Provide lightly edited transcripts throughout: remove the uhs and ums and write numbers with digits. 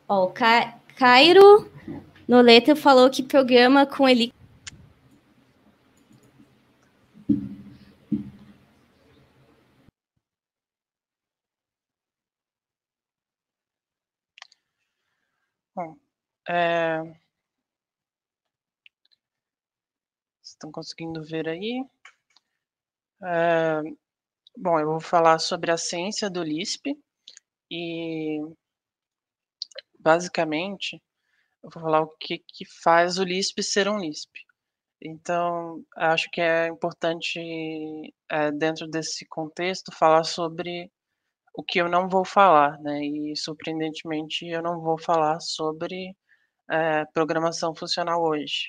Ó, o Cairo Noleta falou que programa com ele. Bom, vocês estão conseguindo ver aí? Bom, eu vou falar sobre a ciência do Lisp e, basicamente, eu vou falar o que faz o Lisp ser um Lisp. Então, acho que é importante, dentro desse contexto, falar sobre o que eu não vou falar, né? E, surpreendentemente, eu não vou falar sobre programação funcional hoje.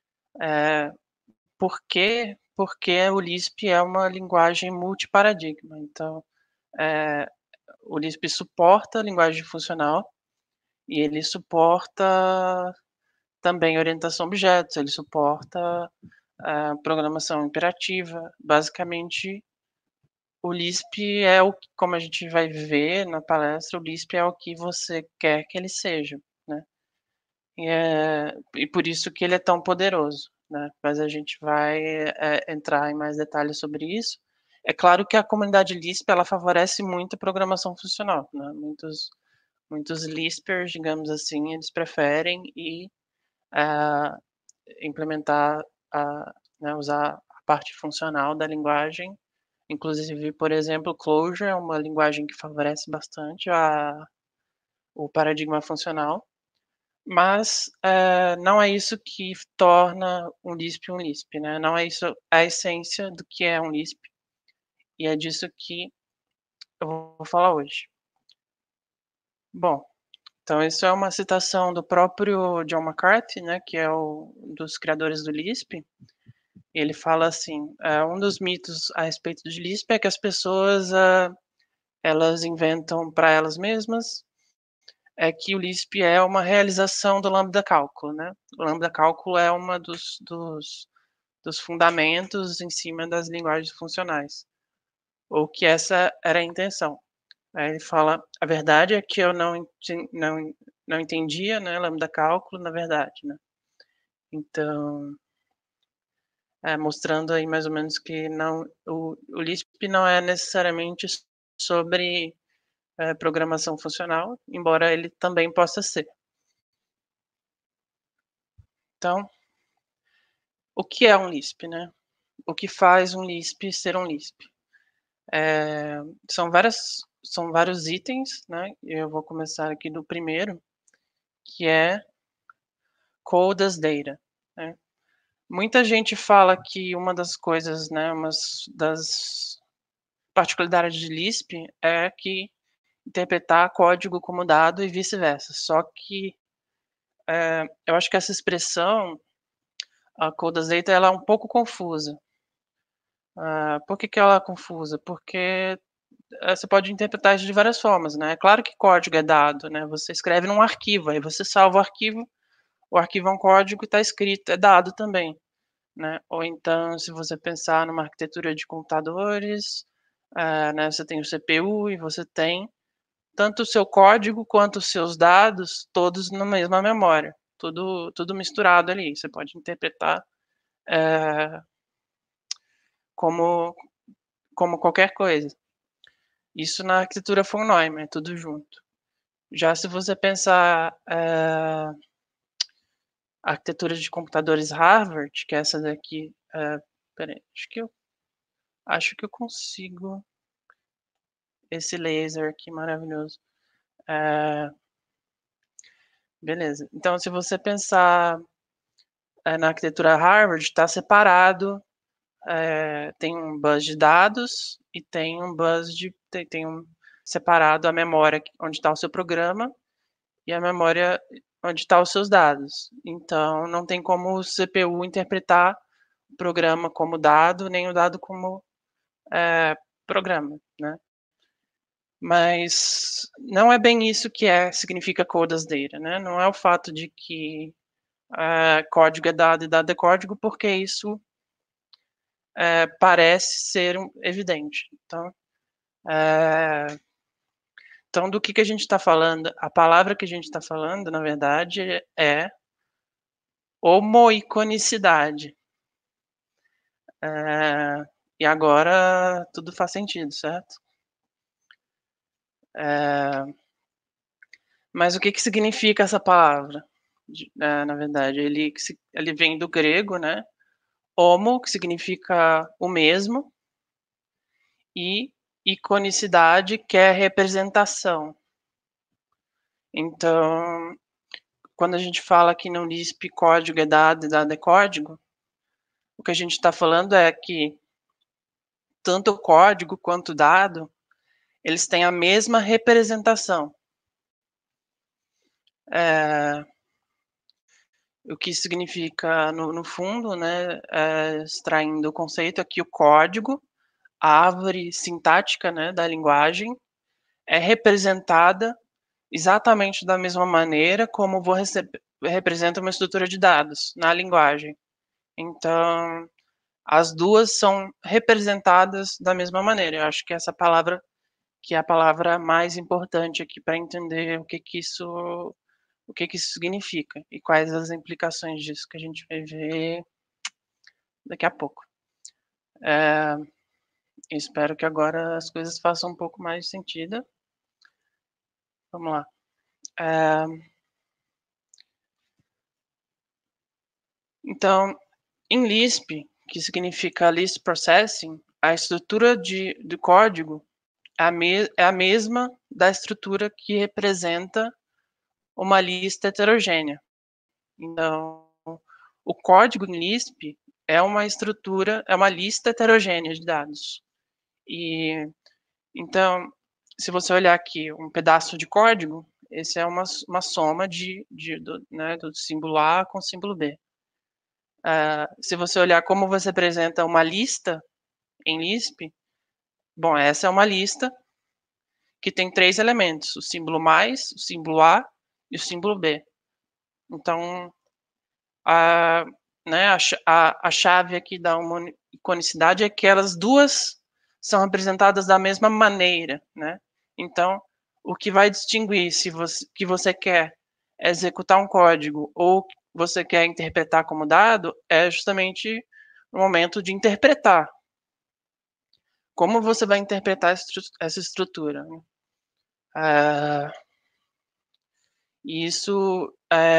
Por quê? Porque o Lisp é uma linguagem multiparadigma. Então, o Lisp suporta a linguagem funcional e ele suporta também orientação a objetos, ele suporta programação imperativa. Basicamente, o Lisp é o que, como a gente vai ver na palestra, o Lisp é o que você quer que ele seja, né? E por isso que ele é tão poderoso, né? Mas a gente vai entrar em mais detalhes sobre isso. É claro que a comunidade Lisp ela favorece muito a programação funcional, né? Muitos Lispers, digamos assim, eles preferem implementar, né, usar a parte funcional da linguagem. Inclusive, por exemplo, Clojure é uma linguagem que favorece bastante o paradigma funcional. Mas não é isso que torna um Lisp, né? Não é isso a essência do que é um Lisp. E é disso que eu vou falar hoje. Bom, então isso é uma citação do próprio John McCarthy, né, que é um dos criadores do Lisp. Ele fala assim, um dos mitos a respeito do Lisp é que as pessoas elas inventam para elas mesmas, é que o Lisp é uma realização do lambda cálculo, né? O lambda cálculo é uma dos fundamentos em cima das linguagens funcionais, ou que essa era a intenção. Aí ele fala, a verdade é que eu não entendia, né, lambda cálculo, na verdade, né? Então, mostrando aí mais ou menos que o Lisp não é necessariamente sobre programação funcional, embora ele também possa ser. Então, o que é um Lisp, né? O que faz um Lisp ser um Lisp? São vários itens, né? Eu vou começar aqui do primeiro, que é Code as Data, né? Muita gente fala que uma das coisas, né, uma das particularidades de Lisp é que interpretar código como dado e vice-versa. Só que eu acho que essa expressão, a Code as Data, ela é um pouco confusa. Por que ela é confusa? Porque você pode interpretar isso de várias formas, né? É claro que código é dado, né? Você escreve num arquivo, aí você salva o arquivo é um código e está escrito, é dado também, né? Ou então, se você pensar numa arquitetura de computadores, né? Você tem o CPU e você tem tanto o seu código quanto os seus dados, todos na mesma memória, tudo misturado ali. Você pode interpretar como qualquer coisa. Isso na arquitetura von Neumann, é tudo junto. Já se você pensar a arquitetura de computadores Harvard, que é essa daqui, peraí, acho que eu consigo esse laser aqui maravilhoso. Beleza. Então, se você pensar na arquitetura Harvard, está separado, tem um bus de dados e tem um bus tem um separado a memória onde está o seu programa e a memória onde estão os seus dados. Então, não tem como o CPU interpretar o programa como dado, nem o dado como programa, né? Mas não é bem isso que significa code as data, né? Não é o fato de que código é dado e dado é código, porque isso parece ser evidente. Então, Então, do que a gente está falando? A palavra que a gente está falando, na verdade, é homoiconicidade. E agora tudo faz sentido, certo? Mas o que significa essa palavra? Na verdade, ele vem do grego, né? Homo, que significa o mesmo, e iconicidade, que é representação. Então, quando a gente fala que no Lisp código é dado e dado é código, o que a gente está falando é que tanto o código quanto o dado, eles têm a mesma representação. O que significa, no fundo, né, extraindo o conceito, é que o código, a árvore sintática, né, da linguagem, é representada exatamente da mesma maneira como representa uma estrutura de dados na linguagem. Então, as duas são representadas da mesma maneira. Eu acho que essa palavra que é a palavra mais importante aqui para entender o que isso significa e quais as implicações disso que a gente vai ver daqui a pouco. Espero que agora as coisas façam um pouco mais sentido. Vamos lá. Então, em Lisp, que significa Lisp Processing, a estrutura do código é a mesma da estrutura que representa uma lista heterogênea. Então, o código em Lisp é uma estrutura, é uma lista heterogênea de dados. E então, se você olhar aqui um pedaço de código, esse é uma soma do símbolo A com o símbolo B. Se você olhar como você apresenta uma lista em Lisp, bom, essa é uma lista que tem 3 elementos, o símbolo mais, o símbolo A e o símbolo B. Então, a chave aqui da iconicidade é que elas duas são representadas da mesma maneira, né? Então, o que vai distinguir se você quer executar um código ou você quer interpretar como dado é justamente o momento de interpretar. Como você vai interpretar essa estrutura? Isso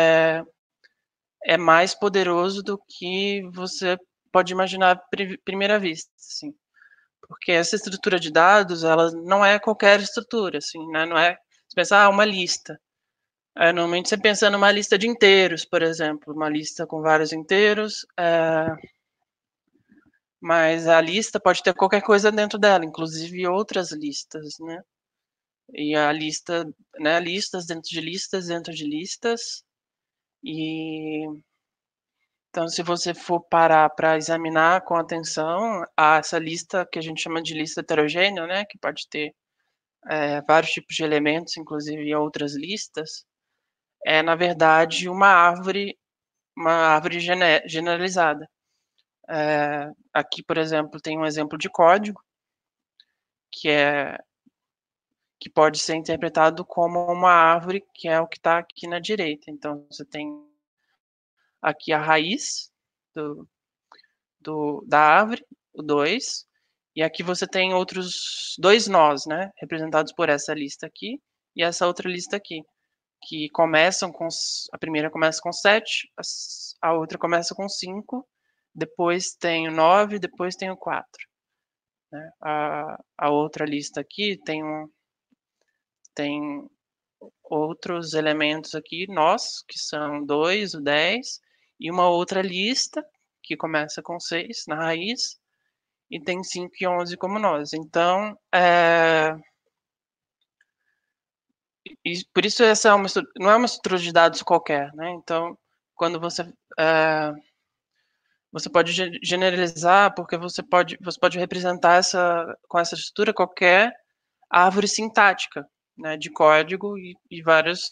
é mais poderoso do que você pode imaginar à primeira vista, assim. Porque essa estrutura de dados, ela não é qualquer estrutura, assim, né? Não é você pensar, uma lista. Normalmente você pensa numa lista de inteiros, por exemplo, uma lista com vários inteiros, mas a lista pode ter qualquer coisa dentro dela, inclusive outras listas, né? E a lista, né, listas dentro de listas, e então se você for parar para examinar com atenção essa lista que a gente chama de lista heterogênea, né, que pode ter vários tipos de elementos, inclusive outras listas, é na verdade uma árvore generalizada. Aqui, por exemplo, tem um exemplo de código que pode ser interpretado como uma árvore, que é o que está aqui na direita. Então, você tem aqui a raiz da árvore, o 2, e aqui você tem outros 2 nós, né, representados por essa lista aqui e essa outra lista aqui, que começam com, a primeira começa com 7, a outra começa com 5, depois tem o 9, depois tem o 4. Né? A outra lista aqui tem outros elementos aqui, nós, que são 2, o 10, e uma outra lista, que começa com 6 na raiz, e tem 5 e 11 como nós. Então, e por isso essa não é uma estrutura de dados qualquer, né? Então, quando você pode generalizar, porque você pode representar com essa estrutura qualquer árvore sintática, né, de código e vários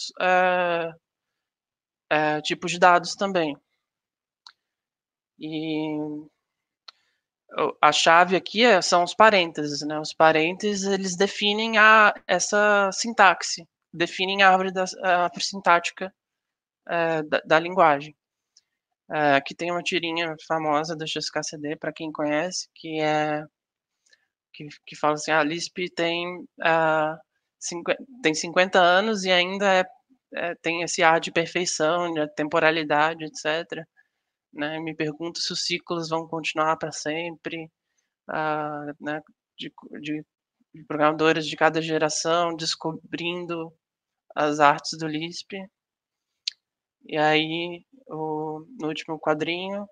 tipos de dados também. E A chave aqui são os parênteses, né? Os parênteses, eles definem essa sintaxe, definem a árvore sintática da linguagem. Aqui tem uma tirinha famosa do XKCD, para quem conhece, que fala assim, a Lisp tem 50 anos e ainda tem esse ar de perfeição, de temporalidade, etc. Né? Me pergunto se os ciclos vão continuar para sempre, né? de programadores de cada geração descobrindo as artes do Lisp. E aí, no último quadrinho,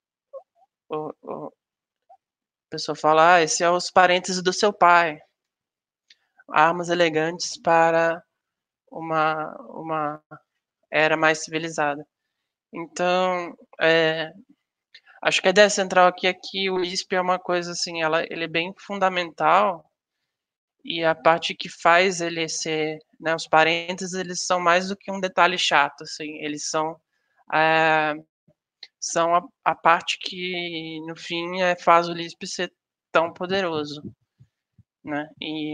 a pessoa fala, esse é os parênteses do seu pai. Armas elegantes para uma era mais civilizada. Então, acho que a ideia central aqui é que o Lisp é uma coisa assim, ele é bem fundamental, e a parte que faz ele ser, né, os parênteses, eles são mais do que um detalhe chato, assim, eles são a parte que, no fim, faz o Lisp ser tão poderoso, né?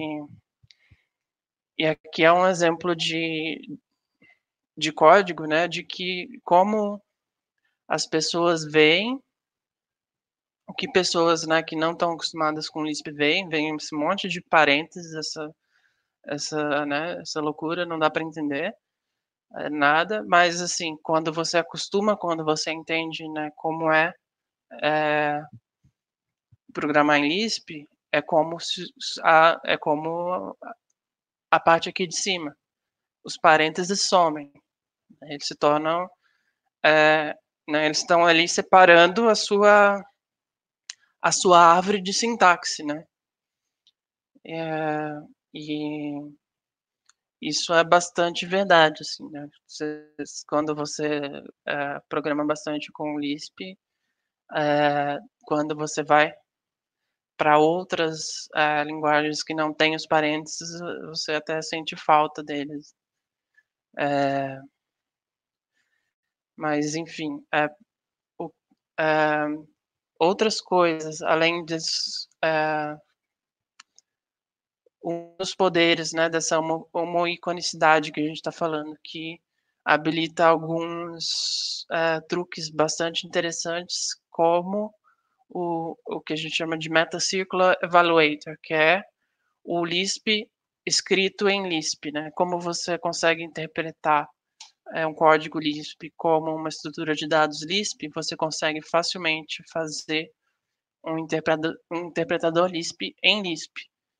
E aqui é um exemplo de código, né, de que como as pessoas veem o que pessoas, né, que não estão acostumadas com Lisp veem esse monte de parênteses, essa loucura, não dá para entender nada, mas assim, quando você acostuma, quando você entende, né, como programar em Lisp, é como a parte aqui de cima, os parênteses somem, eles se tornam, né, eles estão ali separando a sua árvore de sintaxe, né? E isso é bastante verdade, assim, né? Quando você programa bastante com o Lisp, quando você vai para outras linguagens que não têm os parênteses, você até sente falta deles. Mas, enfim, outras coisas, além disso, um dos poderes, né, dessa homoiconicidade que a gente está falando, que habilita alguns truques bastante interessantes, como o que a gente chama de Meta-Circular Evaluator, que é o Lisp escrito em Lisp, né? Como você consegue interpretar um código Lisp como uma estrutura de dados Lisp, você consegue facilmente fazer um interpretador Lisp em Lisp.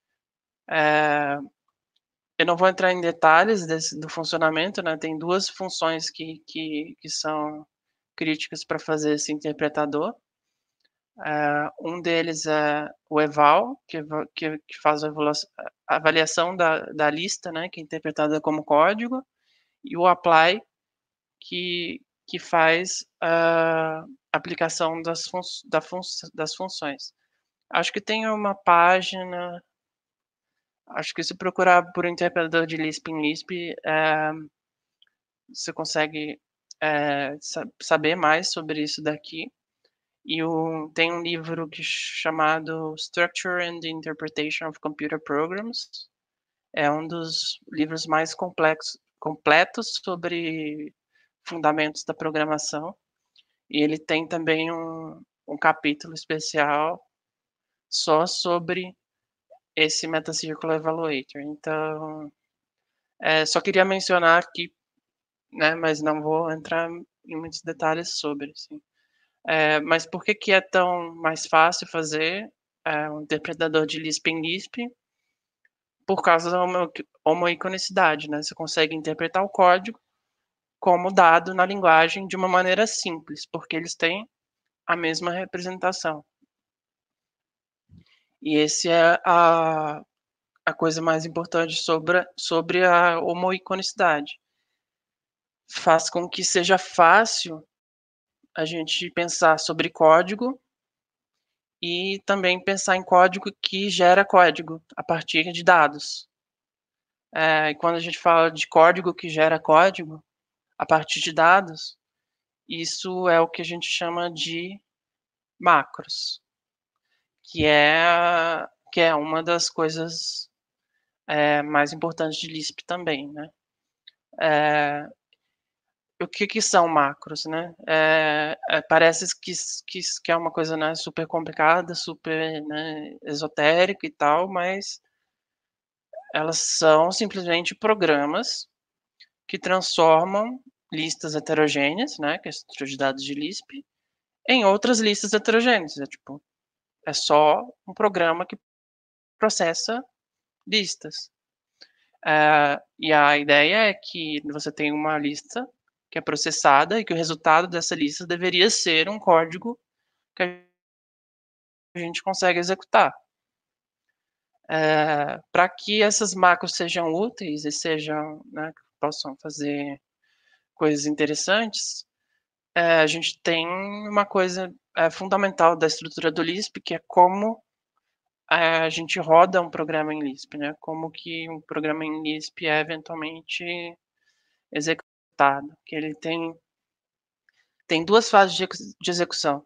Eu não vou entrar em detalhes do funcionamento, né? Tem duas funções que são críticas para fazer esse interpretador. Um deles é o eval, que faz a avaliação da lista, né, que é interpretada como código, e o apply, que faz a aplicação das funções. Acho que tem uma página, acho que se procurar por interpretador de Lisp em Lisp, você consegue saber mais sobre isso daqui. E tem um livro chamado Structure and Interpretation of Computer Programs. É um dos livros mais completos sobre fundamentos da programação. E ele tem também um capítulo especial só sobre esse Meta-Circular Evaluator. Então, só queria mencionar aqui, né, mas não vou entrar em muitos detalhes sobre, assim. Mas por que é tão mais fácil fazer um interpretador de Lisp em Lisp? Por causa da homoiconicidade, né? Você consegue interpretar o código como dado na linguagem de uma maneira simples, porque eles têm a mesma representação. E esse é a coisa mais importante sobre a homoiconicidade. Faz com que seja fácil a gente pensar sobre código e também pensar em código que gera código a partir de dados. E quando a gente fala de código que gera código a partir de dados, isso é o que a gente chama de macros. que é uma das coisas mais importantes de Lisp também, né? O que são macros, né? Parece que é uma coisa, né, super complicada, super, né, esotérica e tal, mas elas são simplesmente programas que transformam listas heterogêneas, né, que é a estrutura de dados de Lisp, em outras listas heterogêneas. É só um programa que processa listas. E a ideia é que você tem uma lista que é processada e que o resultado dessa lista deveria ser um código que a gente consegue executar. Para que essas macros sejam úteis e sejam, né, que possam fazer coisas interessantes, a gente tem uma coisa fundamental da estrutura do Lisp, que é como a gente roda um programa em Lisp, né? Como que um programa em Lisp é eventualmente executado. Que ele tem duas fases de execução.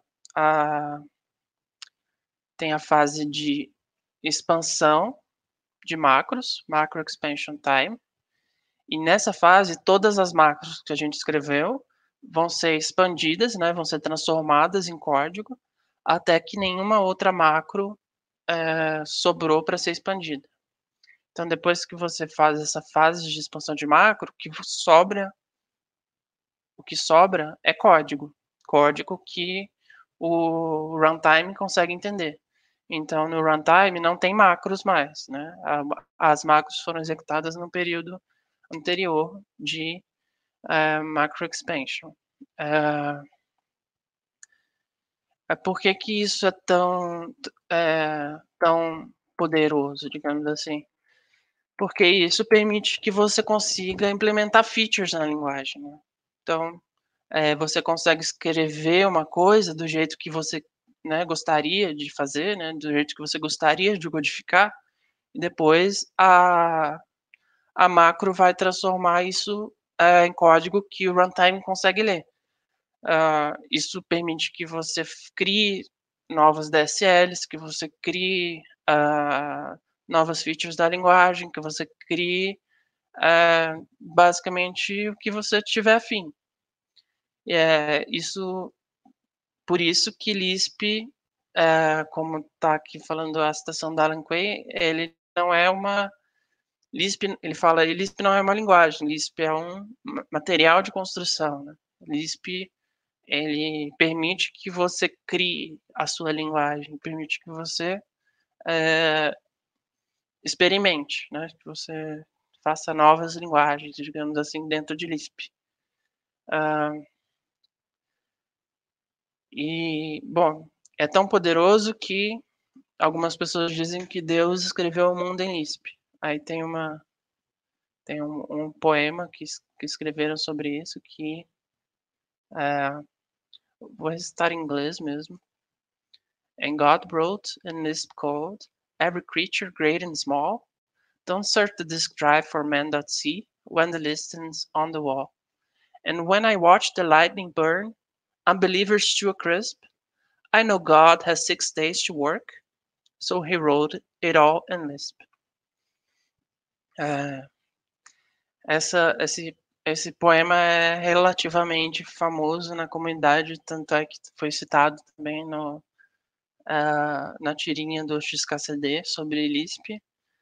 Tem a fase de expansão de macros, macro expansion time, e nessa fase todas as macros que a gente escreveu vão ser expandidas, né, vão ser transformadas em código, até que nenhuma outra macro sobrou para ser expandida. Então, depois que você faz essa fase de expansão de macro, o que sobra é código que o runtime consegue entender. Então, no runtime não tem macros mais, né? As macros foram executadas no período anterior de macro expansion. Por que que isso é tão poderoso, digamos assim? Porque isso permite que você consiga implementar features na linguagem, né? Então, você consegue escrever uma coisa do jeito que você, né, gostaria de fazer, né, do jeito que você gostaria de codificar, e depois a macro vai transformar isso em código que o runtime consegue ler. Isso permite que você crie novas DSLs, que você crie novas features da linguagem, que você crie basicamente o que você tiver afim. Isso, por isso que Lisp, como está aqui falando a citação da Alan Quay, ele não é uma Lisp, ele fala, Lisp não é uma linguagem, Lisp é um material de construção, né? Lisp, ele permite que você crie a sua linguagem, permite que você experimente, né? Que você faça novas linguagens, digamos assim, dentro de Lisp. Bom, é tão poderoso que algumas pessoas dizem que Deus escreveu o mundo em Lisp. Aí tem um poema que escreveram sobre isso que vou recitar em inglês mesmo. And God wrote in Lisp code every creature great and small. Don't search the disk drive for man.c when the listens on the wall. And when I watch the lightning burn unbelievers to a crisp, I know God has 6 days to work, so he wrote it all in Lisp. Esse poema é relativamente famoso na comunidade, tanto é que foi citado também na tirinha do XKCD sobre Lisp.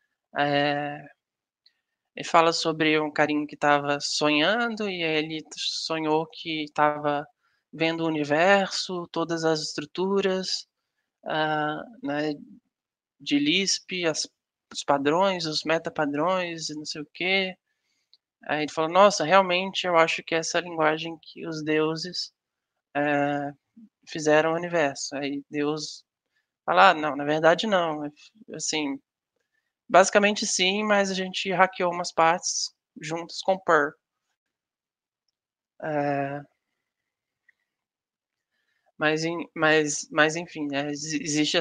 Ele fala sobre um carinha que estava sonhando e ele sonhou que estava vendo o universo, todas as estruturas, né, de Lisp, os padrões, os metapadrões, não sei o quê. Aí ele falou, nossa, realmente eu acho que essa linguagem que os deuses fizeram o universo. Aí Deus fala, não, na verdade não. Assim, basicamente sim, mas a gente hackeou umas partes juntos com Perl. Mas enfim, existe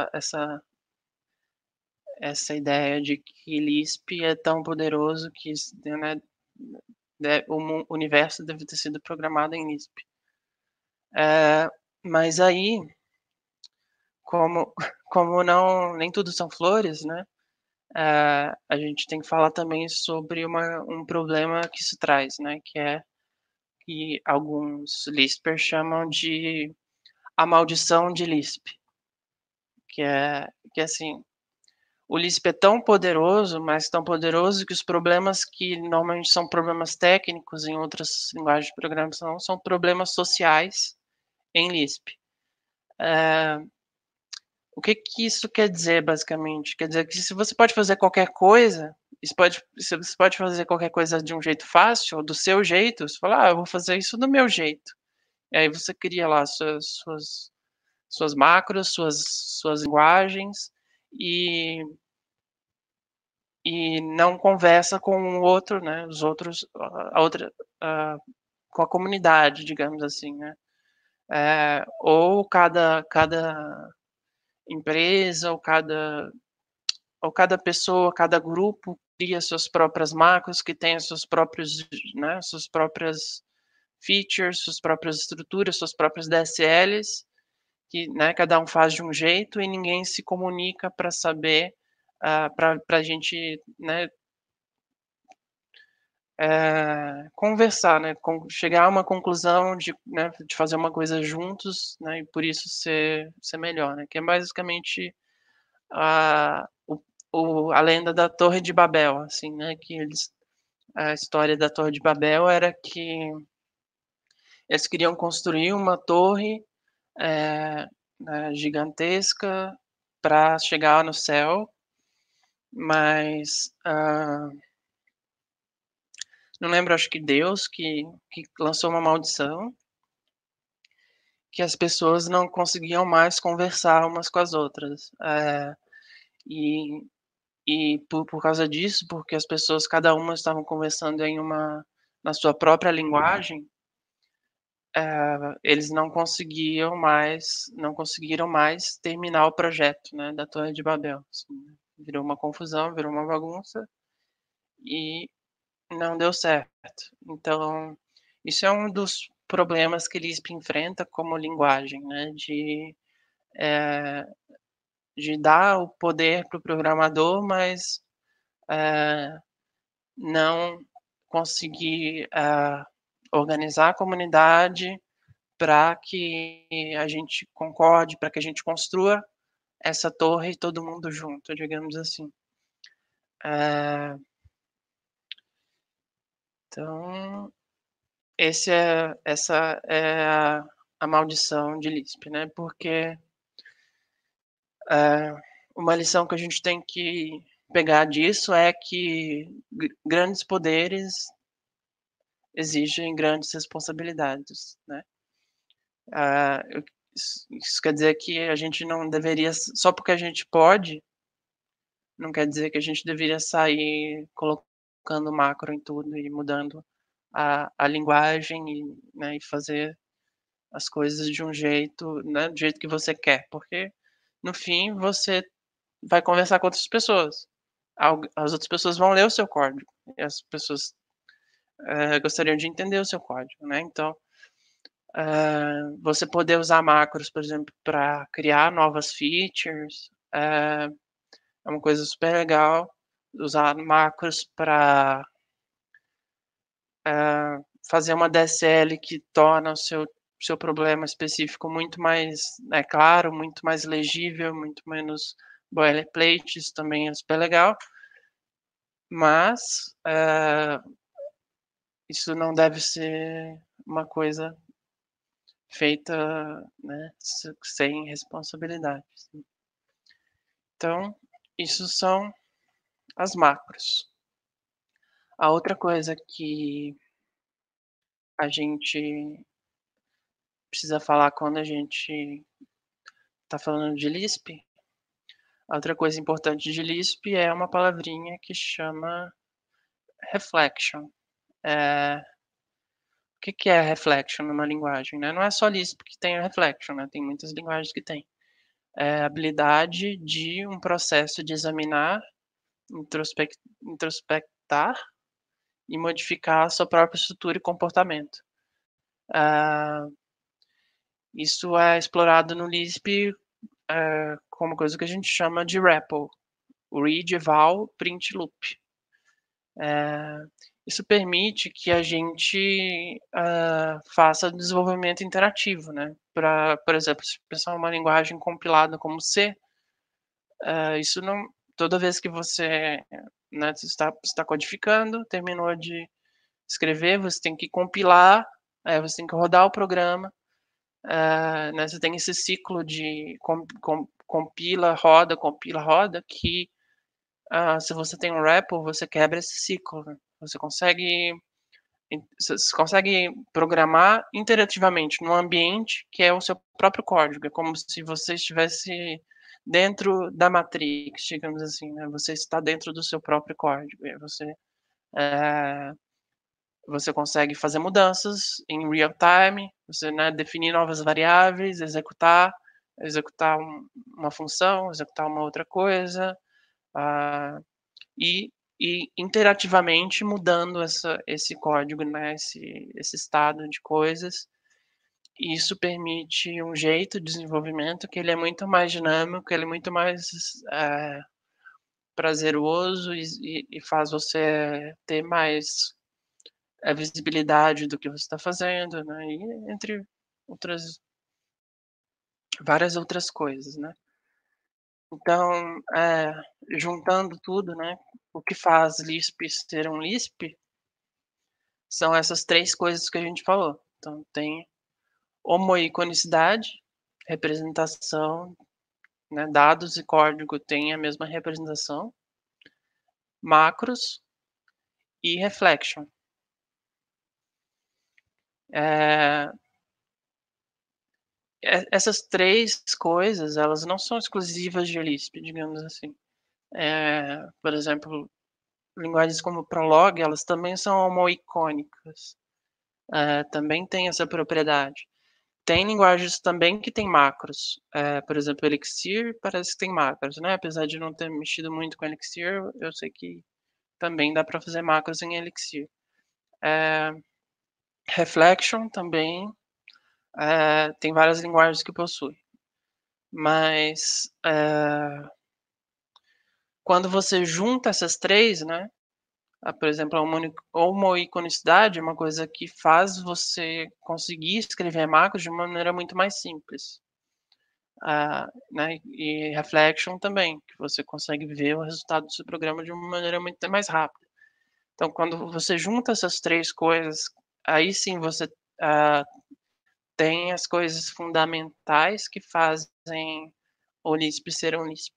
essa ideia de que Lisp é tão poderoso que, né, o universo deve ter sido programado em Lisp. Mas aí, como como não nem tudo são flores, né, a gente tem que falar também sobre um problema que isso traz, né, que é que alguns lispers chamam de a maldição de Lisp, que é assim, o Lisp é tão poderoso, mas tão poderoso que os problemas que normalmente são problemas técnicos em outras linguagens de programação são problemas sociais em Lisp. O que que isso quer dizer, basicamente? Quer dizer que se você pode fazer qualquer coisa, se você pode fazer qualquer coisa de um jeito fácil, do seu jeito, você fala: "Ah, eu vou fazer isso do meu jeito". E aí você cria lá suas macros, suas linguagens, e não conversa com o outro, né, os outros a outra a com a comunidade, digamos assim, né. Ou cada empresa ou cada pessoa, cada grupo cria suas próprias macros que têm seus próprios, né, suas próprias features, suas próprias estruturas, suas próprias DSLs, que, né, cada um faz de um jeito e ninguém se comunica para saber, para a gente, né, conversar, né, chegar a uma conclusão de, né, de fazer uma coisa juntos, né, e por isso ser melhor, né, que é basicamente a a lenda da Torre de Babel, assim, né, que a história da Torre de Babel era que eles queriam construir uma torre, né, gigantesca para chegar no céu, mas, não lembro, acho que Deus que lançou uma maldição, que as pessoas não conseguiam mais conversar umas com as outras. E por causa disso, porque as pessoas cada uma estavam conversando na sua própria linguagem, eles não conseguiram mais terminar o projeto, né, da Torre de Babel, assim, né. Virou uma confusão, virou uma bagunça e não deu certo. Então, isso é um dos problemas que Lisp enfrenta como linguagem, né, eh, de dar o poder para o programador, mas, eh, não conseguir, organizar a comunidade para que a gente concorde, para que a gente construa essa torre todo mundo junto, digamos assim. Eh, então, essa é a maldição de Lisp, né, porque, eh, uma lição que a gente tem que pegar disso é que grandes poderes exigem grandes responsabilidades, né. Isso quer dizer que a gente não deveria, só porque a gente pode, não quer dizer que a gente deveria sair colocando macro em tudo e mudando a linguagem e, né, e fazer as coisas de um jeito, né, do jeito que você quer, porque no fim você vai conversar com outras pessoas. As outras pessoas vão ler o seu código e as pessoas, gostariam de entender o seu código, né, então, você poder usar macros, por exemplo, para criar novas features, é uma coisa super legal. Usar macros para fazer uma DSL que torna o seu problema específico muito mais, né, claro, muito mais legível, muito menos boilerplate, isso também é super legal, mas, isso não deve ser uma coisa feita, né, sem responsabilidade, assim. Então, isso são as macros. A outra coisa que a gente precisa falar quando a gente está falando de Lisp, a outra coisa importante de Lisp é uma palavrinha que chama reflection. Eh, o que que é reflection numa linguagem, né? Não é só Lisp que tem a reflection, né, tem muitas linguagens que têm. É a habilidade de um processo de examinar, introspectar e modificar a sua própria estrutura e comportamento. Ah, isso é explorado no Lisp com uma coisa que a gente chama de REPL, Read, Eval, Print, Loop. Isso permite que a gente faça desenvolvimento interativo, né? Por exemplo, se pensar uma linguagem compilada como C, isso não, toda vez que você, né, está codificando, terminou de escrever, você tem que compilar, você tem que rodar o programa, né, você tem esse ciclo de compila, roda, que se você tem um REPL, você quebra esse ciclo, né? Você consegue programar interativamente num ambiente que é o seu próprio código. É como se você estivesse dentro da Matrix, digamos assim, né? Você está dentro do seu próprio código. E você consegue fazer mudanças em real time, você, né, definir novas variáveis, executar uma função, executar uma outra coisa, uh, e interativamente mudando esse código, né, esse estado de coisas. E isso permite um jeito de desenvolvimento que ele é muito mais dinâmico, ele é muito mais prazeroso e faz você ter mais visibilidade do que você está fazendo, né, e entre outras, várias outras coisas, né. Então, juntando tudo, né, o que faz Lisp ser um Lisp são essas 3 coisas que a gente falou. Então tem homoiconicidade, representação, né, dados e código têm a mesma representação, macros e reflection. Essas 3 coisas, elas não são exclusivas de Lisp, digamos assim. Por exemplo, linguagens como Prolog, elas também são homoicônicas, também tem essa propriedade. Tem linguagens também que tem macros, por exemplo, Elixir parece que tem macros, né? Apesar de não ter mexido muito com Elixir, eu sei que também dá para fazer macros em Elixir. Reflection também, tem várias linguagens que possuem, mas quando você junta essas 3, né? Por exemplo, a homoiconicidade é uma coisa que faz você conseguir escrever macros de uma maneira muito mais simples. Né, e reflection também, que você consegue ver o resultado do seu programa de uma maneira muito mais rápida. Então, quando você junta essas 3 coisas, aí sim você tem as coisas fundamentais que fazem o Lisp ser um Lisp.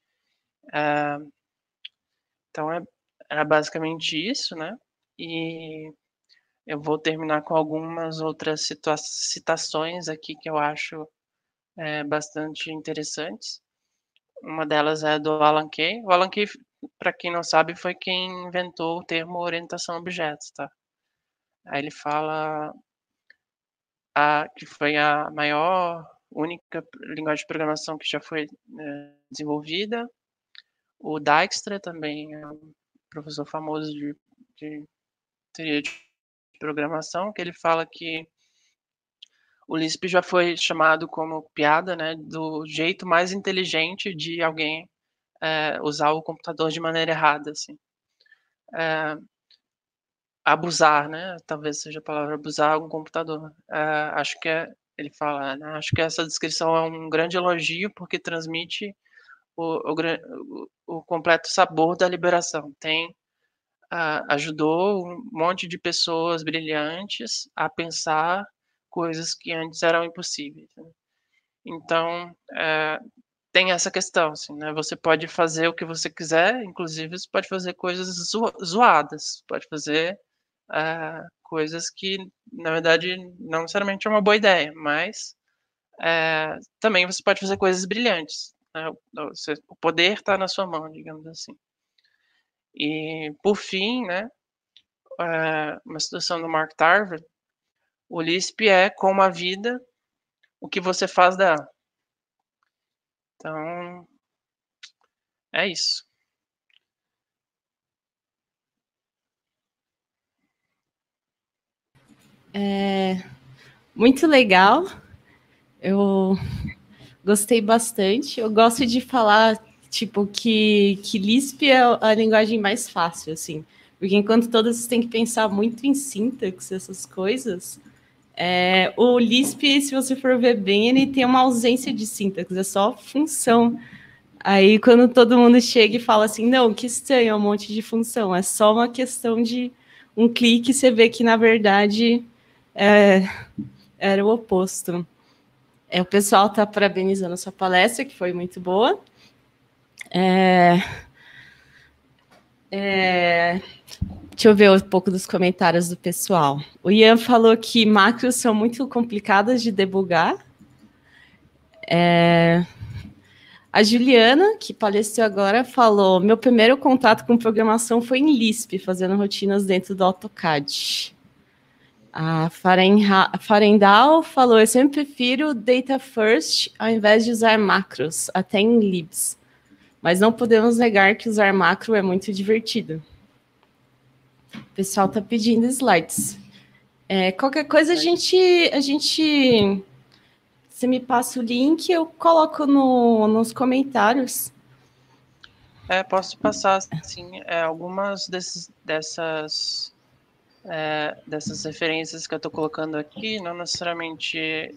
Então, era basicamente isso, né? E eu vou terminar com algumas outras citações aqui que eu acho bastante interessantes. Uma delas é do Alan Kay. O Alan Kay, para quem não sabe, foi quem inventou o termo orientação a objetos, tá? Aí ele fala que foi a maior, única linguagem de programação que já foi desenvolvida. O Dijkstra também é um professor famoso de teoria de programação, que ele fala que o Lisp já foi chamado como piada, né, do jeito mais inteligente de alguém usar o computador de maneira errada, assim. Abusar, né, talvez seja a palavra, abusar um computador. Acho que ele fala, né, acho que essa descrição é um grande elogio, porque transmite o completo sabor da liberação. Ajudou um monte de pessoas brilhantes a pensar coisas que antes eram impossíveis, né. Então, tem essa questão, assim, né, você pode fazer o que você quiser, inclusive você pode fazer coisas zoadas, pode fazer, coisas que, na verdade, não necessariamente é uma boa ideia, mas, também você pode fazer coisas brilhantes, né, o poder está na sua mão, digamos assim. E, por fim, né, uma situação do Mark Tarver, o Lisp é como a vida, o que você faz dela. Então, é isso. Muito legal. Eu Gostei bastante. Eu gosto de falar, tipo, que Lisp é a linguagem mais fácil, assim. Porque enquanto todas você tem que pensar muito em sintaxe, essas coisas, o Lisp, se você for ver bem, ele tem uma ausência de sintaxe, é só função. Aí, quando todo mundo chega e fala assim, não, que estranho, é um monte de função, é só uma questão de um clique, você vê que, na verdade, era o oposto. O pessoal está parabenizando a sua palestra, que foi muito boa. Deixa eu ver um pouco dos comentários do pessoal. O Ian falou que macros são muito complicadas de debugar. A Juliana, que palestrou agora, falou: meu primeiro contato com programação foi em Lisp, fazendo rotinas dentro do AutoCAD. A Farendal falou: eu sempre prefiro data first ao invés de usar macros, até em libs. Mas não podemos negar que usar macro é muito divertido. O pessoal está pedindo slides. Qualquer coisa a gente. Você me passa o link, eu coloco nos comentários. Posso passar, sim, algumas dessas referências que eu estou colocando aqui, não necessariamente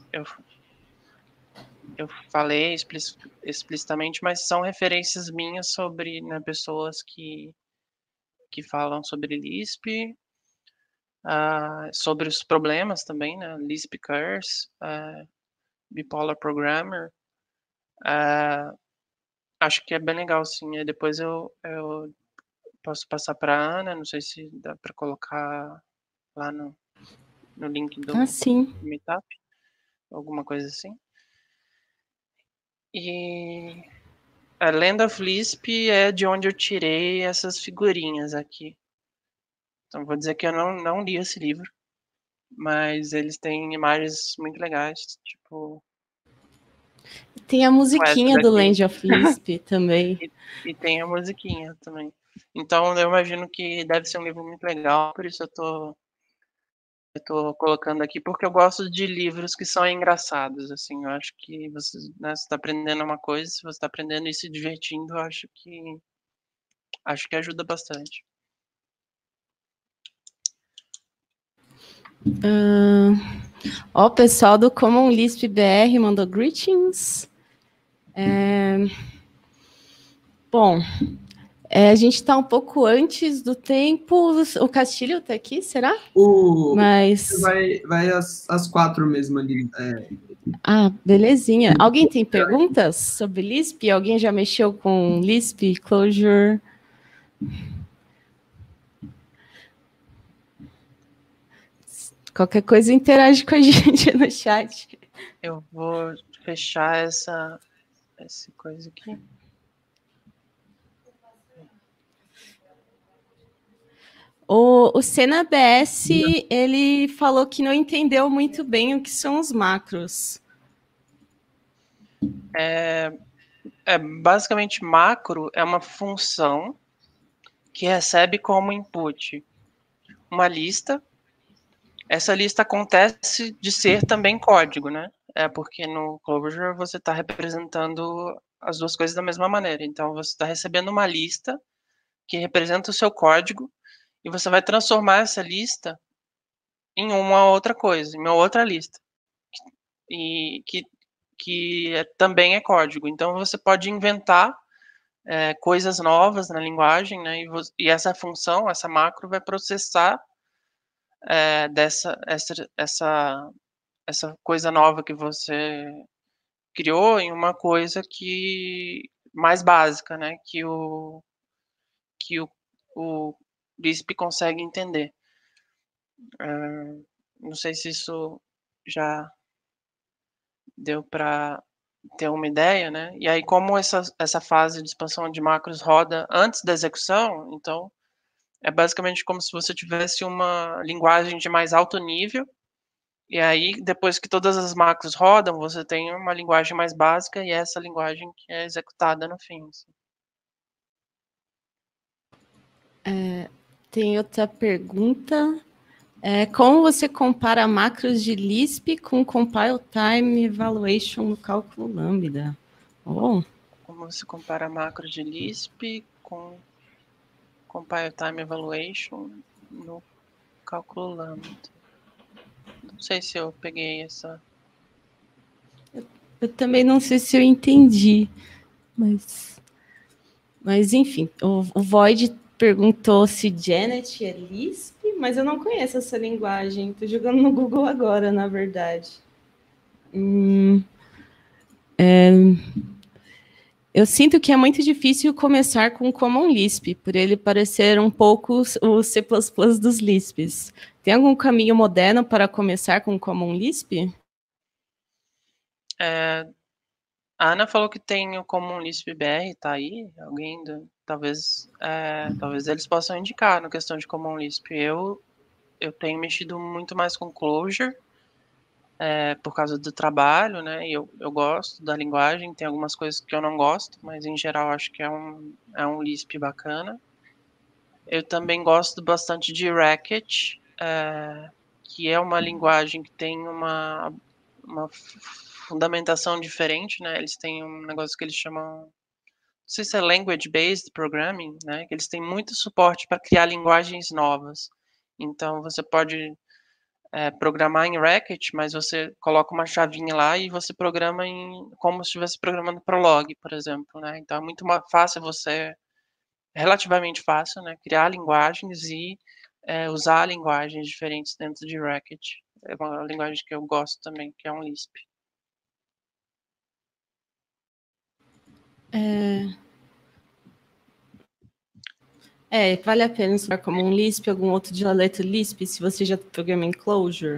eu falei explicitamente, mas são referências minhas sobre, né, pessoas que falam sobre Lisp, sobre os problemas também, né, Lisp Curse, Bipolar Programmer. Acho que é bem legal, sim. Depois eu posso passar para a Ana, não sei se dá para colocar lá no link do Sim. Meetup, alguma coisa assim. E a Land of Lisp é de onde eu tirei essas figurinhas aqui. Então vou dizer que eu não li esse livro, mas eles têm imagens muito legais, tipo Tem a essa musiquinha do daqui. Land of Lisp também. E tem a musiquinha também. Então eu imagino que deve ser um livro muito legal, por isso eu tô colocando aqui, porque eu gosto de livros que são engraçados, assim, eu acho que você, né, você tá aprendendo uma coisa, se você tá aprendendo e se divertindo, eu acho que ajuda bastante. O pessoal do Common Lisp BR mandou greetings. Bom, a gente está um pouco antes do tempo. O Castilho está aqui, será? Mas vai às 4 mesmo ali. Belezinha. Alguém tem perguntas sobre Lisp? Alguém já mexeu com Lisp, Clojure? Qualquer coisa interage com a gente no chat. Eu vou fechar essa coisa aqui. O Senna BS, ele falou que não entendeu muito bem o que são os macros. Basicamente, macro é uma função que recebe como input uma lista. Essa lista acontece de ser também código, né? Porque no Clojure você está representando as duas coisas da mesma maneira. Então, você está recebendo uma lista que representa o seu código e você vai transformar essa lista em uma outra coisa, em uma outra lista. E que também é código. Então, você pode inventar coisas novas na linguagem, né? E essa função, essa macro, vai processar essa coisa nova que você criou em uma coisa que mais básica, né? Que o Lisp consegue entender. Não sei se isso já deu para ter uma ideia, né? E aí, como essa fase de expansão de macros roda antes da execução, então é basicamente como se você tivesse uma linguagem de mais alto nível, e aí, depois que todas as macros rodam, você tem uma linguagem mais básica, e é essa linguagem que é executada no fim. Assim. Tem outra pergunta. Como você compara macros de Lisp com Compile Time Evaluation no cálculo Lambda? Oh. Como você compara macro de Lisp com Compile Time Evaluation no cálculo Lambda? Não sei se eu peguei essa... Eu também não sei se eu entendi, mas enfim, o Void perguntou se Janet é Lisp, mas eu não conheço essa linguagem. Estou jogando no Google agora, na verdade. Eu sinto que é muito difícil começar com Common Lisp, por ele parecer um pouco o C++ dos Lisps. Tem algum caminho moderno para começar com Common Lisp? A Ana falou que tem o Common Lisp BR, tá aí? Alguém talvez eles possam indicar na questão de Common Lisp. Eu tenho mexido muito mais com Clojure, por causa do trabalho, né? E eu gosto da linguagem, tem algumas coisas que eu não gosto, mas em geral acho que é um Lisp bacana. Eu também gosto bastante de Racket, que é uma linguagem que tem uma fundamentação diferente, né? Eles têm um negócio que eles chamam, não sei se é language-based programming, né? Que eles têm muito suporte para criar linguagens novas. Então você pode programar em Racket, mas você coloca uma chavinha lá e você programa como se estivesse programando Prolog, por exemplo, né? Então é muito fácil relativamente fácil, né? Criar linguagens e usar linguagens diferentes dentro de Racket. É uma linguagem que eu gosto também, que é um Lisp. Vale a pena usar como um Lisp, algum outro dialeto Lisp, se você já programa em Clojure.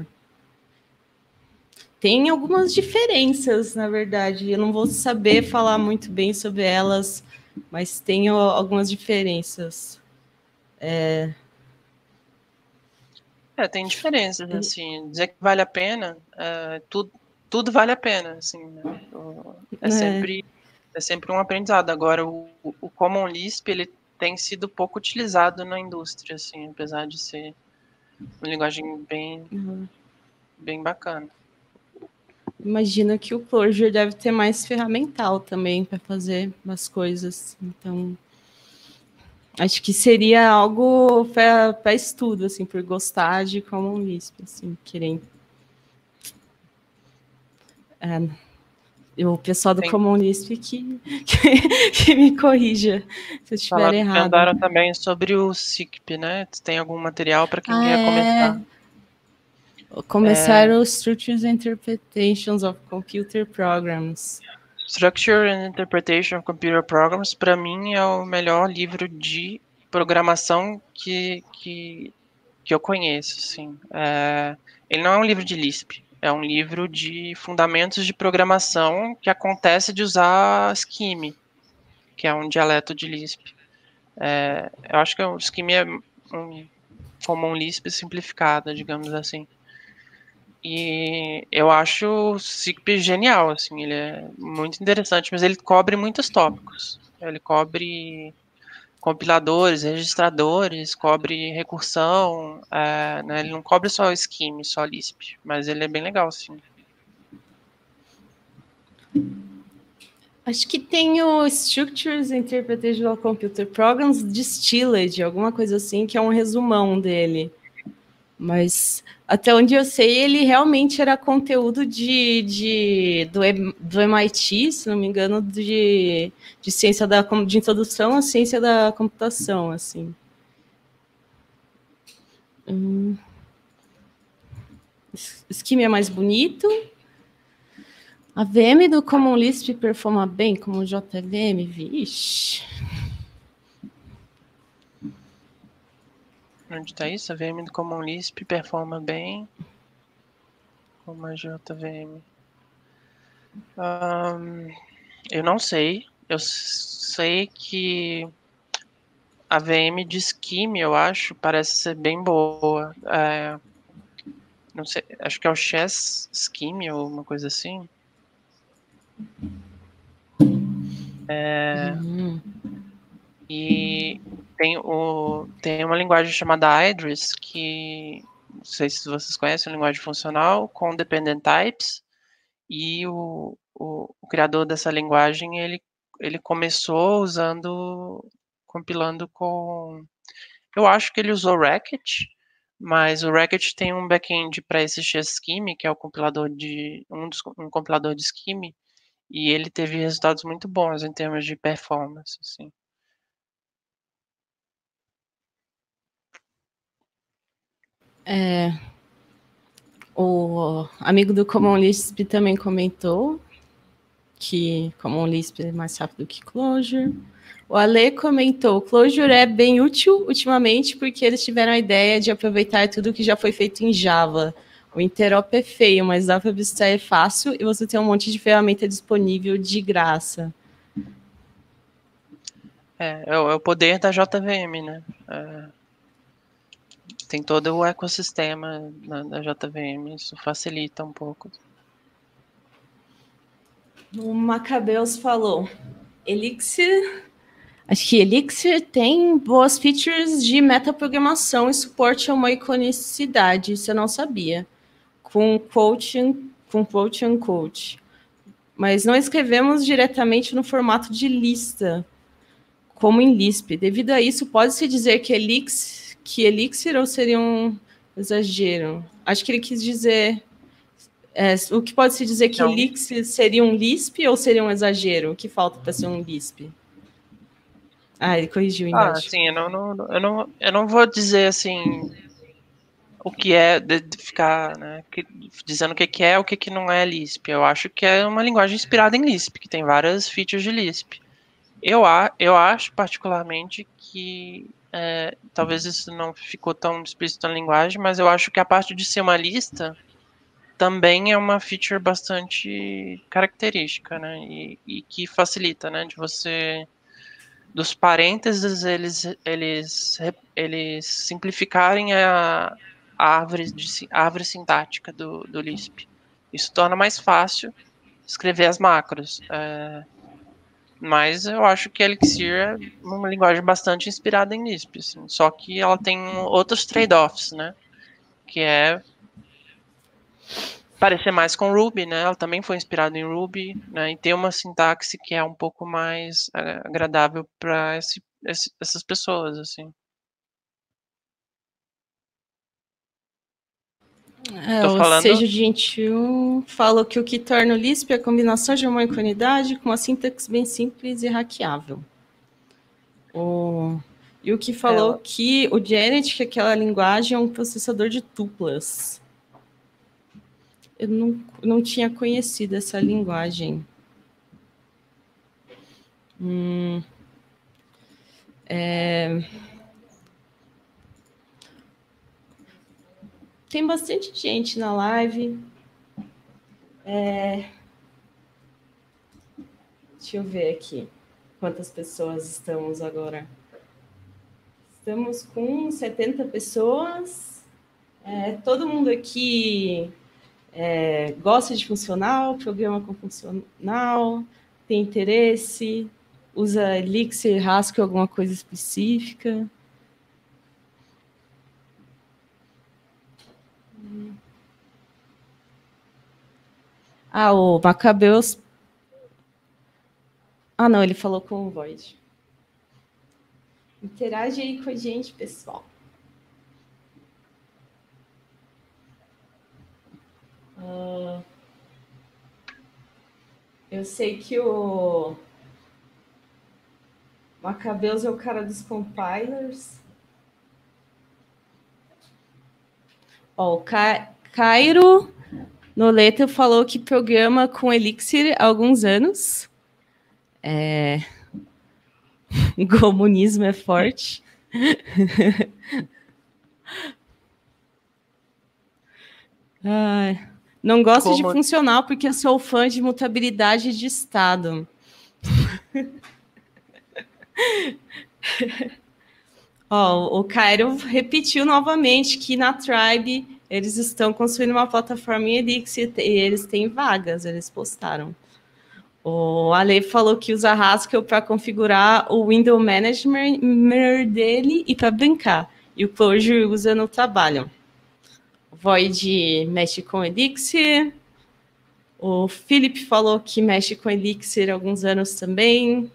Tem algumas diferenças, na verdade. Eu não vou saber falar muito bem sobre elas, mas tem algumas diferenças. Tem diferenças, assim, dizer que vale a pena, tudo vale a pena, assim, né? É sempre um aprendizado. Agora, o Common Lisp, ele tem sido pouco utilizado na indústria, assim, apesar de ser uma linguagem bem bacana. Imagino que o Clojure deve ter mais ferramental também para fazer as coisas. Então, acho que seria algo para estudo, assim, por gostar de Common Lisp, assim, querendo. O pessoal do Common Lisp que me corrija se eu estiver errado. Mandaram também sobre o SICP, né? Tem algum material para quem quer começar? Começar os Structures and Interpretations of Computer Programs. Structure and Interpretation of Computer Programs, para mim, é o melhor livro de programação que eu conheço, assim. Ele não é um livro de Lisp, é um livro de fundamentos de programação que acontece de usar Scheme, que é um dialeto de Lisp. Eu acho que o Scheme é um Common Lisp simplificado, digamos assim. E eu acho o SICP genial, assim, ele é muito interessante, mas ele cobre muitos tópicos. Ele cobre compiladores, registradores, cobre recursão, né? Ele não cobre só o Scheme, só Lisp, mas ele é bem legal, sim. Acho que tem o Structures and Interpretation of Computer Programs Distilled, alguma coisa assim, que é um resumão dele. Mas, até onde eu sei, ele realmente era conteúdo do MIT, se não me engano, de ciência de introdução à ciência da computação, assim. Scheme é mais bonito. A VM do Common Lisp performa bem como JVM? Vixe. Onde está isso? A VM do Common Lisp performa bem como a JVM. Eu não sei. Eu sei que a VM de Scheme, eu acho, parece ser bem boa. Não sei, acho que é o Chess Scheme ou uma coisa assim. E tem uma linguagem chamada Idris, que sei se vocês conhecem, linguagem funcional com dependent types, e o criador dessa linguagem, ele começou compilando com... Eu acho que ele usou Racket, mas o Racket tem um back-end para esse Scheme, que é o compilador um compilador de Scheme, e ele teve resultados muito bons em termos de performance, assim. O amigo do Common Lisp também comentou que Common Lisp é mais rápido que Clojure. O Ale comentou, Clojure é bem útil ultimamente porque eles tiveram a ideia de aproveitar tudo que já foi feito em Java. O Interop é feio, mas dá para abstrair fácil e você tem um monte de ferramenta disponível de graça. É o poder da JVM, né? Tem todo o ecossistema da JVM, isso facilita um pouco. O Macabeus falou, Elixir... Acho que Elixir tem boas features de metaprogramação e suporte a uma iconicidade, isso eu não sabia. Com quote unquote. Mas não escrevemos diretamente no formato de lista, como em Lisp. Devido a isso, pode-se dizer que Elixir ou seria um exagero? Acho que ele quis dizer... o que pode-se dizer que Elixir seria um Lisp ou seria um exagero? O que falta para ser um Lisp? Ele corrigiu ainda. Sim, eu não vou dizer assim o que é, de ficar, né, dizendo o que é, o que não é Lisp. Eu acho que é uma linguagem inspirada em Lisp, que tem várias features de Lisp. Eu acho particularmente que talvez isso não ficou tão explícito na linguagem, mas eu acho que a parte de ser uma lista também é uma feature bastante característica, né, e que facilita, né, de você... dos parênteses, eles simplificarem a árvore sintática do Lisp. Isso torna mais fácil escrever as macros. Mas eu acho que Elixir é uma linguagem bastante inspirada em Lisp, assim, só que ela tem outros trade-offs, né? Que é parecer mais com Ruby, né? Ela também foi inspirada em Ruby, né? E tem uma sintaxe que é um pouco mais agradável para essas pessoas, assim. O Seja Gentil falou que o que torna o Lisp é a combinação de uma iconidade com uma sintaxe bem simples e hackeável. E o que falou que o Janet, que aquela linguagem é um processador de tuplas. Eu não tinha conhecido essa linguagem. Tem bastante gente na live. Deixa eu ver aqui quantas pessoas estamos agora. Estamos com 70 pessoas. Todo mundo aqui gosta de funcional, programa com funcional, tem interesse, usa Elixir, Haskell, alguma coisa específica. O Macabeus... não, ele falou com o Void. Interage aí com a gente, pessoal. Eu sei que o Macabeus é o cara dos compilers. O Cairo Noleta falou que programa com Elixir há alguns anos. O comunismo é forte. Não gosto de funcional porque eu sou fã de mutabilidade de estado. O Cairo repetiu novamente que na Tribe eles estão construindo uma plataforma em Elixir e eles têm vagas, eles postaram. O Ale falou que usa Haskell para configurar o window management dele e para brincar. E o Clojure usa no trabalho. Void mexe com Elixir. O Felipe falou que mexe com Elixir há alguns anos também.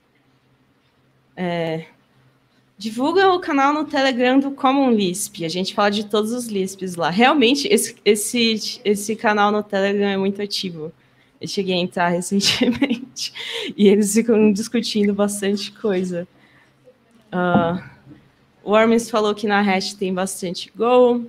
Divulga o canal no Telegram do Common Lisp. A gente fala de todos os Lisps lá. Realmente, esse canal no Telegram é muito ativo. Eu cheguei a entrar recentemente e eles ficam discutindo bastante coisa. O Hermes falou que na Hash tem bastante Go.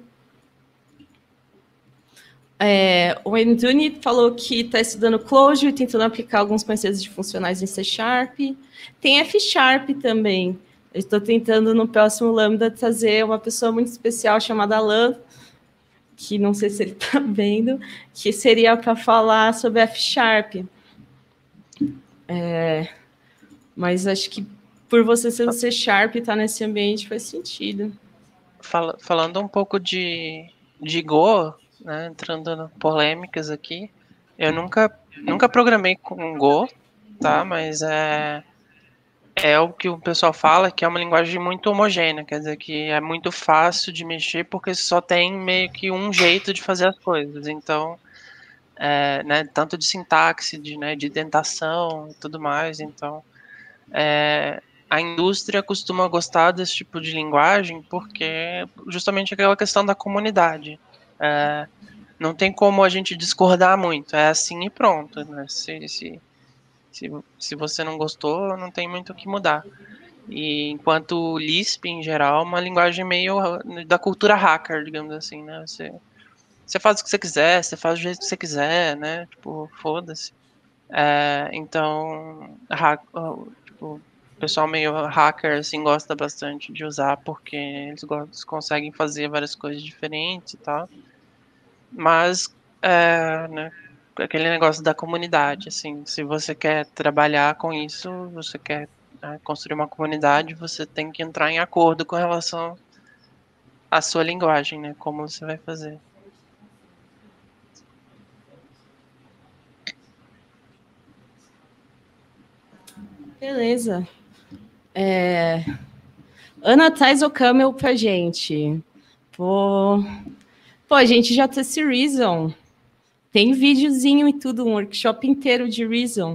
O Enduni falou que está estudando Clojure e tentando aplicar alguns conceitos de funcionais em C#. Tem F# também. Eu estou tentando, no próximo Lambda, trazer uma pessoa muito especial chamada Alan, que não sei se ele está vendo, que seria para falar sobre F#. Mas acho que por você ser C# e estar nesse ambiente faz sentido. Falando um pouco de Go, né, entrando em polêmicas aqui, eu nunca programei com Go, tá? Mas é o que o pessoal fala, que é uma linguagem muito homogênea, quer dizer que é muito fácil de mexer porque só tem meio que um jeito de fazer as coisas. Então, né, tanto de sintaxe, de indentação e tudo mais. Então, a indústria costuma gostar desse tipo de linguagem porque justamente aquela questão da comunidade. Não tem como a gente discordar muito, é assim e pronto, né? Se você não gostou, não tem muito o que mudar. E enquanto o Lisp, em geral, é uma linguagem meio da cultura hacker, digamos assim, né? Você faz o que você quiser, você faz do jeito que você quiser, né? Tipo, foda-se. Então, tipo, o pessoal meio hacker, assim, gosta bastante de usar porque eles conseguem fazer várias coisas diferentes e tal. Mas, né? Aquele negócio da comunidade, assim, se você quer trabalhar com isso, você quer construir uma comunidade, você tem que entrar em acordo com relação à sua linguagem, né? Como você vai fazer. Beleza. Ana, traz o Camel pra gente. Pô, a gente já tem esse Reason. Tem videozinho e tudo, um workshop inteiro de Reason.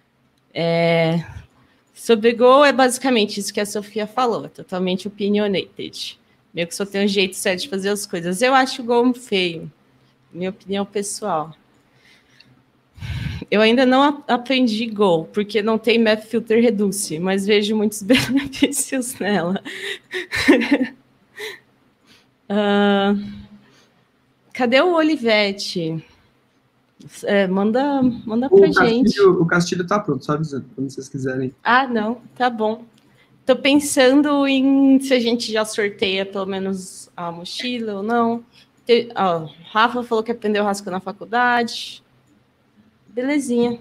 Sobre Go é basicamente isso que a Sofia falou, totalmente opinionated. Meio que só tem um jeito certo de fazer as coisas. Eu acho o Go feio, minha opinião pessoal. Eu ainda não aprendi Go, porque não tem Map Filter Reduce, mas vejo muitos benefícios nela. Cadê o Olivetti? Manda pra gente. O Castilho tá pronto, só avisando, quando vocês quiserem. Ah, não, tá bom. Tô pensando em se a gente já sorteia pelo menos a mochila ou não. Rafa falou que aprendeu Haskell na faculdade. Belezinha.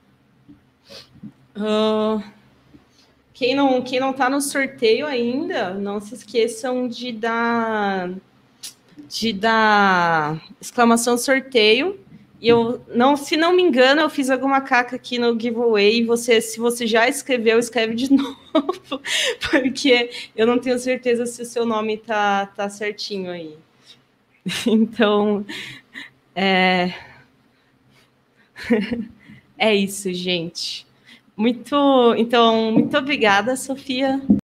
Quem não tá no sorteio ainda, não se esqueçam de dar exclamação sorteio. E se não me engano, eu fiz alguma caca aqui no giveaway. Se você já escreveu, escreve de novo, porque eu não tenho certeza se o seu nome tá certinho aí. Então, é isso, gente. Muito obrigada, Sofia.